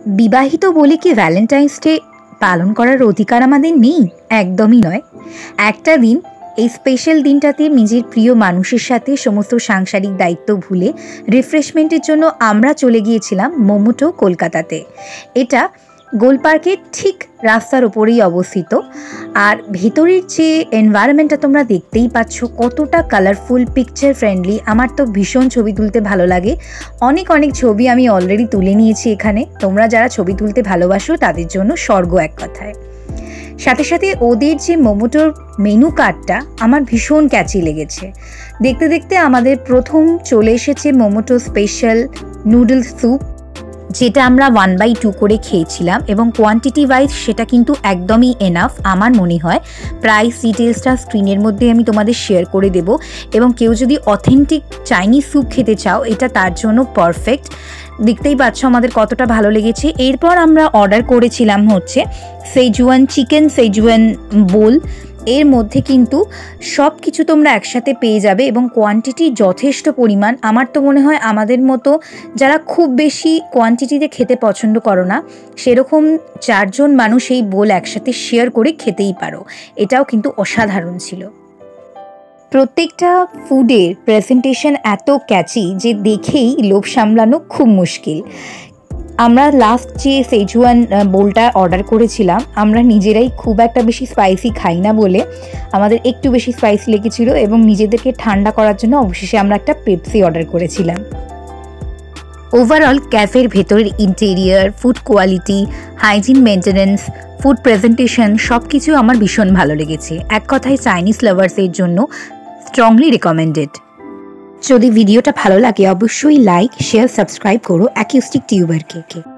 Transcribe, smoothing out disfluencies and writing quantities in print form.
বিবাহিত বলে কি ভ্যালেন্টাইন্স ডে পালন করার অধিকার আমাদের নেই? একদমই নয়। একটা দিন, এই স্পেশাল দিনটাতে নিজের প্রিয় মানুষের সাথে সমস্ত সাংসারিক দায়িত্ব ভুলে রিফ্রেশমেন্টের জন্য আমরা চলে গিয়েছিলাম মোমোটো, কলকাতাতে। এটা গোলপার্কের ঠিক রাস্তার ওপরেই অবস্থিত। আর ভেতরের যে এনভায়রনমেন্টটা তোমরা দেখতেই পাচ্ছ, কতটা কালারফুল, পিকচার ফ্রেন্ডলি। আমার তো ভীষণ ছবি তুলতে ভালো লাগে। অনেক ছবি আমি অলরেডি তুলে নিয়েছি এখানে। তোমরা যারা ছবি তুলতে ভালোবাসো তাদের জন্য স্বর্গ এক কথায়। সাথে সাথে ওদের যে মোমোটোর মেনু কার্ডটা আমার ভীষণ ক্যাচি লেগেছে। দেখতে দেখতে আমাদের প্রথম চলে এসেছে মোমোটো স্পেশাল নুডলস স্যুপ, যেটা আমরা 1/2 করে খেয়েছিলাম এবং কোয়ান্টিটি ওয়াইজ সেটা কিন্তু একদমই এনাফ আমার মনে হয়। প্রাইস ডিটেলসটা স্ক্রিনের মধ্যে আমি তোমাদের শেয়ার করে দেব, এবং কেউ যদি অথেন্টিক চাইনিজ স্যুপ খেতে চাও এটা তার জন্য পারফেক্ট। দেখতেই পাচ্ছ আমাদের কতটা ভালো লেগেছে। এরপর আমরা অর্ডার করেছিলাম হচ্ছে সেজুয়ান চিকেন সেজুয়ান বোল। এর মধ্যে কিন্তু সব কিছু তোমরা একসাথে পেয়ে যাবে এবং কোয়ান্টিটি যথেষ্ট পরিমাণ। আমার তো মনে হয় আমাদের মতো যারা খুব বেশি কোয়ান্টিটিতে খেতে পছন্দ করো না, সেরকম 4 জন মানুষ এই বোল একসাথে শেয়ার করে খেতেই পারো। এটাও কিন্তু অসাধারণ ছিল। প্রত্যেকটা ফুডের প্রেজেন্টেশন এত ক্যাচি যে দেখেই লোভ সামলানো খুব মুশকিল। আমরা লাস্ট যে সেজুয়ান বোলটা অর্ডার করেছিলাম, আমরা নিজেরাই খুব একটা বেশি স্পাইসি খাই না বলে আমাদের একটু বেশি স্পাইসি লেগেছিল, এবং নিজেদেরকে ঠান্ডা করার জন্য অবশেষে আমরা একটা পেপসি অর্ডার করেছিলাম। ওভারঅল ক্যাফের ভেতরের interior, food quality, hygiene maintenance, food presentation সব কিছু আমার ভীষণ ভালো লেগেছে। এক কথায় চাইনিজ লাভার্সের জন্য স্ট্রংলি রেকমেন্ডেড। যদি ভিডিওটা ভালো লাগে অবশ্যই লাইক, শেয়ার, সাবস্ক্রাইব করো অ্যাকিউস্টিক টিউবারকে।